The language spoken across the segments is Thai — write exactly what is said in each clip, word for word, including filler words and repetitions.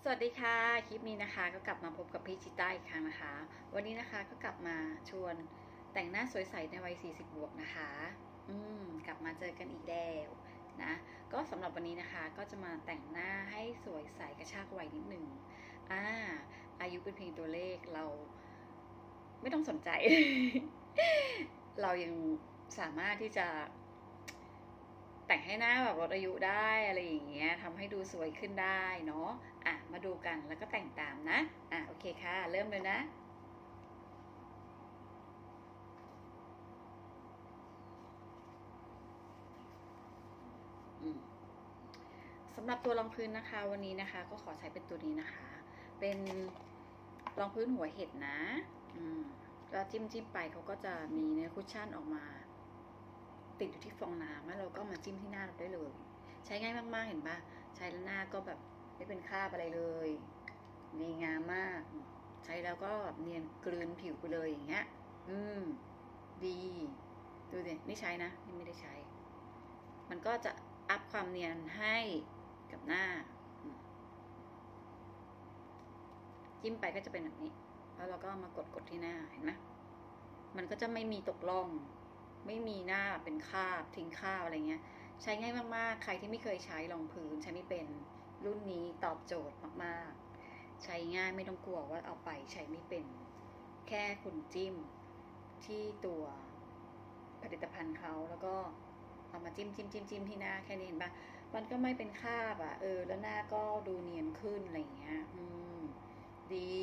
สวัสดีค่ะคลิปนี้นะคะก็กลับมาพบกับพี่ชิต้าอีกครั้งนะคะวันนี้นะคะก็กลับมาชวนแต่งหน้าสวยใสในวัยสี่สิบบวกนะคะอืมกลับมาเจอกันอีกแล้วนะก็สำหรับวันนี้นะคะก็จะมาแต่งหน้าให้สวยใสกระชากวัยนิดหนึ่งอ่าอายุเป็นเพียงตัวเลขเราไม่ต้องสนใจ เรายังสามารถที่จะแต่งให้หน้าแบบลดอายุได้อะไรอย่างเงี้ยทำให้ดูสวยขึ้นได้เนาะอ่ะมาดูกันแล้วก็แต่งตามนะอ่ะโอเคค่ะเริ่มเลยนะสำหรับตัวรองพื้นนะคะวันนี้นะคะก็ขอใช้เป็นตัวนี้นะคะ เป็นรองพื้นหัวเห็ดนะอืมก็จิ้มจิ้มไปเขาก็จะมีเนื้อคุชชั่นออกมาติดอยู่ที่ฟองน้ำแล้วเราก็มาจิ้มที่หน้าเราได้เลยใช้ง่ายมากๆเห็นปะใช้แล้วหน้าก็แบบไม่เป็นคราบอะไรเลยดีงามมากใช้แล้วก็เนียนกลืนผิวไปเลยอย่างเงี้ยอืมดีดูสิไม่ใช้นะนี่ไม่ได้ใช้มันก็จะอัพความเนียนให้กับหน้าจิ้มไปก็จะเป็นแบบนี้แล้วเราก็มากดกดที่หน้าเห็นไหมมันก็จะไม่มีตกล่องไม่มีหน้าเป็นคราบทิ้งคราบอะไรเงี้ยใช้ง่ายมากๆใครที่ไม่เคยใช้รองพื้นใช้ไม่เป็นรุ่นนี้ตอบโจทย์มากๆใช้ง่ายไม่ต้องกลัวว่าเอาไปใช้ไม่เป็นแค่คุณจิ้มที่ตัวผลิตภัณฑ์เขาแล้วก็เอามาจิ้มจิ้มจิ้มจิ้มที่หน้าแค่นี้เห็นปะมันก็ไม่เป็นคราบอ่ะเออแล้วหน้าก็ดูเนียนขึ้นอะไรเงี้ยอืมดี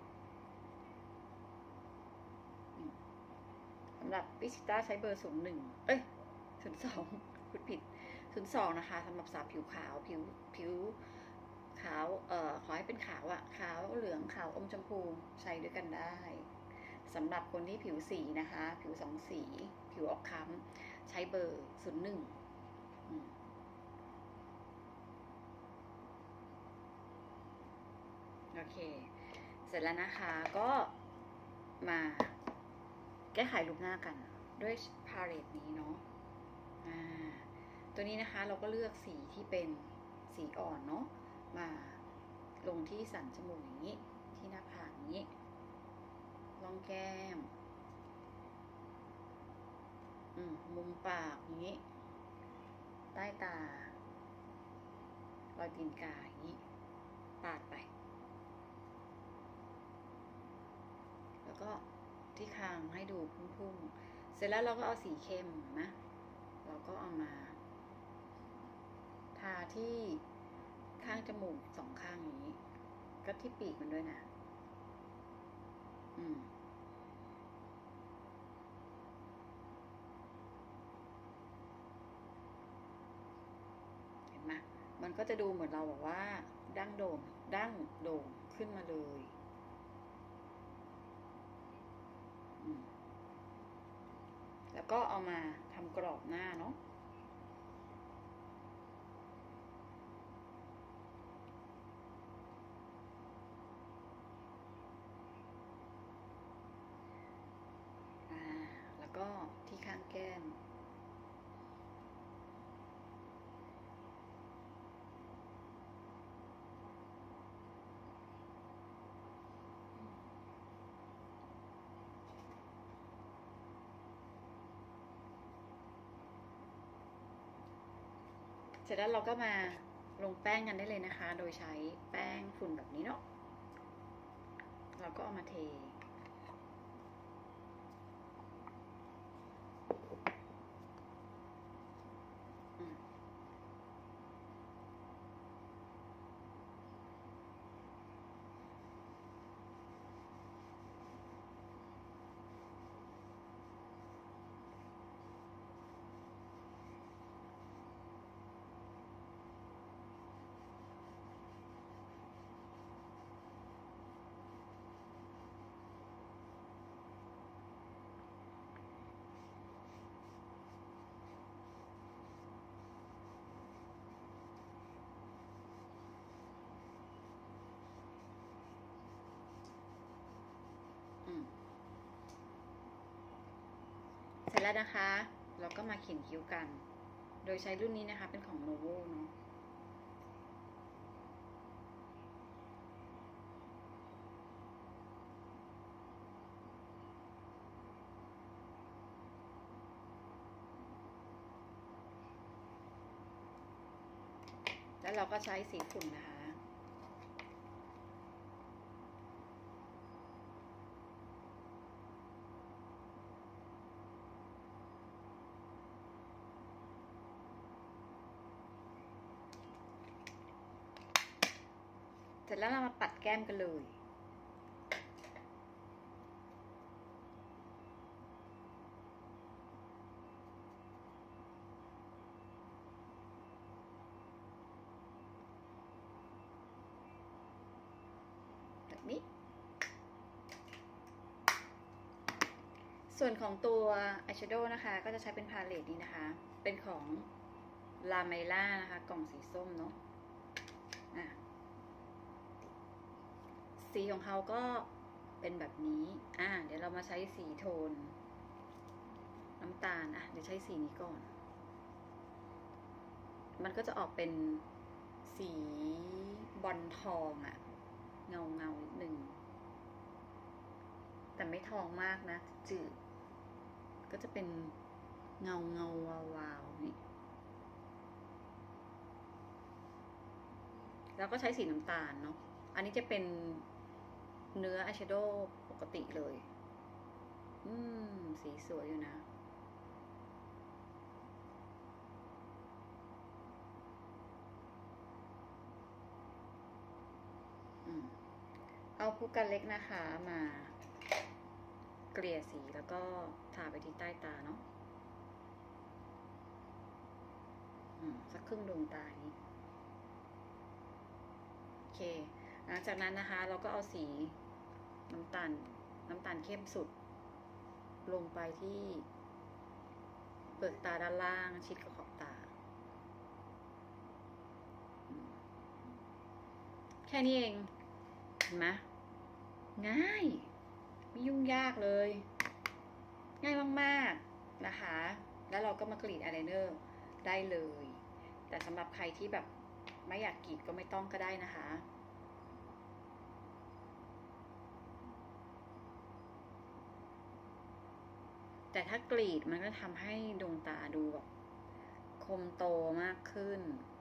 สำหรับพิชิต้าใช้เบอร์ศูนย์หนึ่งเอ้ยศูนย์สองพูดผิดศูนย์สองนะคะสำหรับสาวผิวขาวผิวผิวขาวเอ่อขอให้เป็นขาวอะขาวเหลืองขาวอมชมพูใช้ด้วยกันได้สำหรับคนที่ผิวสีนะคะผิวสองสีผิวออกค้ำใช้เบอร์ศูนย์หนึ่งโอเคเสร็จแล้วนะคะก็มาแก้ไขรูปหน้ากันด้วยพาเลตนี้เนาะอ่าตัวนี้นะคะเราก็เลือกสีที่เป็นสีอ่อนเนาะมาลงที่สันจมูกอย่างนี้ที่หน้าผากอย่างนี้ร่องแก้มอืมมุมปากอย่างนี้ใต้ตารอยตีนกาอย่างนี้ปาดไปแล้วก็ที่คางให้ดูพุ่งๆเสร็จแล้วเราก็เอาสีเข้มนะเราก็เอามาทาที่ข้างจมูกสองข้างอย่างนี้ก็ที่ปีกมันด้วยนะอืมเห็นไหมมันก็จะดูเหมือนเราบอกว่าดั้งโด่งดั้งโด่งขึ้นมาเลยแล้วก็เอามาทำกรอบหน้าเนาะแล้วก็ที่ข้างแก้มเสร็จแล้วเราก็มาลงแป้งกันได้เลยนะคะโดยใช้แป้งฝุ่นแบบนี้เนาะเราก็เอามาเทเสร็จแล้วนะคะเราก็มาเขียนคิ้วกันโดยใช้รุ่นนี้นะคะเป็นของ โนโว เนาะแล้วเราก็ใช้สีฝุ่นนะคะเสร็จแล้วเรามาปัดแก้มกันเลยแบบนี้ส่วนของตัวอายแชโดว์นะคะก็จะใช้เป็นพาเลตนี้นะคะเป็นของลาไมล่านะคะกล่องสีส้มเนาะอ่ะสีของเขาก็เป็นแบบนี้อ่ะเดี๋ยวเรามาใช้สีโทนน้ำตาลอ่ะเดี๋ยวใช้สีนี้ก่อนมันก็จะออกเป็นสีบอลทองอะเงาเงานิดนึงแต่ไม่ทองมากนะจืดก็จะเป็นเงาเงาวาวาวนี่แล้วก็ใช้สีน้ำตาลเนาะอันนี้จะเป็นเนื้ออายแชโดว์ปกติเลยอืมสีสวยอยู่นะเอาผู้กันเล็กนะคะมาเกลี่ยสีแล้วก็ทาไปที่ใต้ตาเนาะสักครึ่งดวงตานี้โอเคหลังจากนั้นนะคะเราก็เอาสีน้ำตาลน้ำตาลเข้มสุดลงไปที่เปลือกตาด้านล่างชิดกับขอบตาแค่นี้เองเห็นไหมง่ายไม่ยุ่งยากเลยง่ายมากๆนะคะแล้วเราก็มากรีดอายไลเนอร์ได้เลยแต่สำหรับใครที่แบบไม่อยากกรีดก็ไม่ต้องก็ได้นะคะแต่ถ้ากรีดมันก็ทำให้ดวงตาดูแบบคมโตมากขึ้น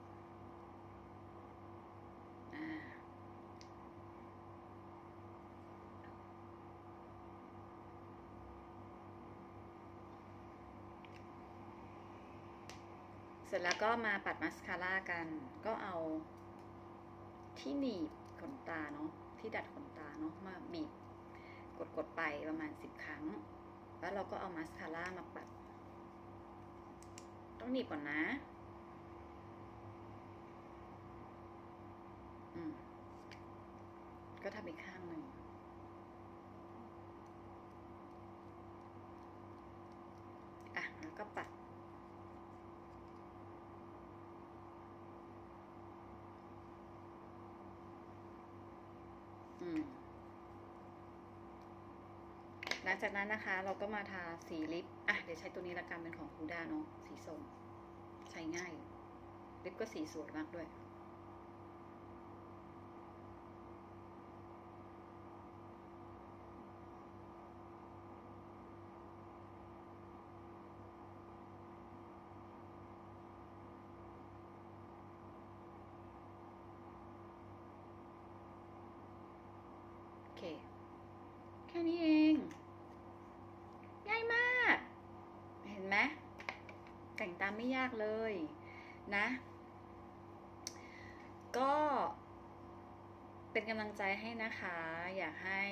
เสร็จแล้วก็มาปัดมัสคาร่ากันก็เอาที่หนีบขนตาเนาะที่ดัดขนตาเนาะมาบีบกดๆไปประมาณสิบครั้งแล้วเราก็เอามัสคาร่ามาปัดต้องหนีบก่อนนะอืมก็ทำอีกข้างหนึ่งอ่ะแล้วก็ปัดอืมหลังจากนั้นนะคะเราก็มาทาสีลิปอ่ะเดี๋ยวใช้ตัวนี้ละกันเป็นของคูด้าเนาะสีส้มใช้ง่ายลิปก็สีสวยมากด้วยโอเคแค่นี้เองง่ายมากเห็นไหมแต่งตามไม่ยากเลยนะก็เป็นกำลังใจให้นะคะอยากให้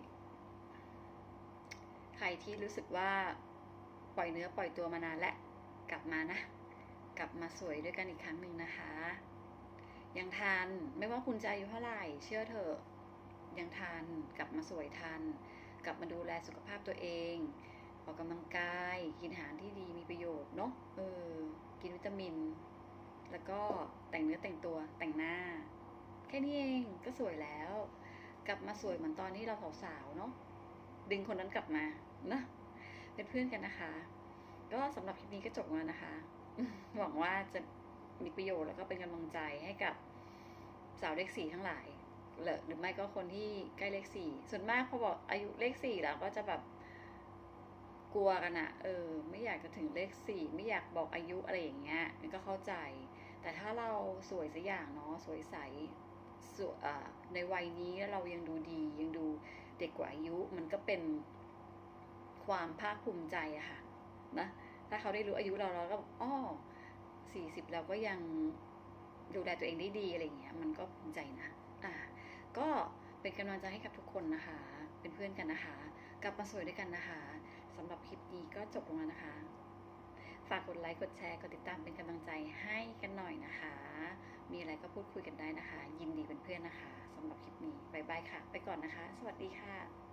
ใครที่รู้สึกว่าปล่อยเนื้อปล่อยตัวมานานและกลับมานะกลับมาสวยด้วยกันอีกครั้งหนึ่งนะคะยังทันไม่ว่าคุณจะอายุเท่าไหร่เชื่อเถอะยังทันกลับมาสวยทันกลับมาดูแลสุขภาพตัวเองออกกำลังกายกินอาหารที่ดีมีประโยชน์เนาะเออกินวิตามินแล้วก็แต่งเนื้อแต่งตัวแต่งหน้าแค่นี้เองก็สวยแล้วกลับมาสวยเหมือนตอนที่เราสาวๆเนาะดึงคนนั้นกลับมานะเป็นเพื่อนกันนะคะก็สำหรับคลิปนี้ก็จบแล้วนะคะหวังว่าจะมีประโยชน์แล้วก็เป็นกำลังใจให้กับสาวเลขสี่ทั้งหลายหรือไม่ก็คนที่ใกล้เลขสี่ส่วนมากพอบอกอายุเลขสี่แล้วก็จะแบบกลัวกันอะเออไม่อยากจะถึงเลขสี่ไม่อยากบอกอายุอะไรอย่างเงี้ยก็เข้าใจแต่แต่ถ้าเราสวยสักอย่างเนาะสวยใสสวยอ่าในวัยนี้เรายังดูดียังดูเด็กกว่าอายุมันก็เป็นความภาคภูมิใจอะค่ะนะถ้าเขาได้รู้อายุเราเราก็อ้อสี่สิบเราก็ยังดูแลตัวเองได้ดีอะไรเงี้ยมันก็ภูมิใจนะอ่ะก็เป็นกำลังใจให้กับทุกคนนะคะเป็นเพื่อนกันนะคะกลับมาสวยด้วยกันนะคะสำหรับคลิปนี้ก็จบลงแล้วนะคะฝากกดไลค์กดแชร์กดติดตามเป็นกำลังใจให้กันหน่อยนะคะมีอะไรก็พูดคุยกันได้นะคะยินดีเป็นเพื่อนนะคะสำหรับคลิปนี้บ๊ายบายค่ะไปก่อนนะคะสวัสดีค่ะ